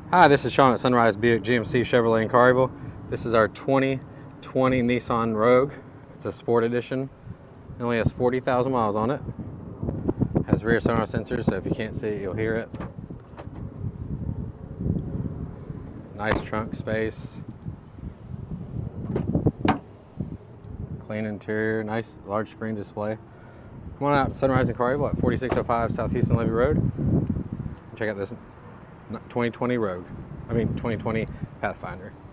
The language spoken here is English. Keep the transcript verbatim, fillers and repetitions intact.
Hi, this is Sean at Sunrise Buick G M C Chevrolet in Collierville. This is our twenty twenty Nissan Rogue. It's a Sport Edition. It only has forty thousand miles on it. Has rear sonar sensors, so if you can't see it, you'll hear it. Nice trunk space. Clean interior, nice large screen display. Come on out to Sunrise in Collierville at forty-six oh five South Houston Levy Road. Check out this twenty twenty Rogue. I mean twenty twenty Pathfinder.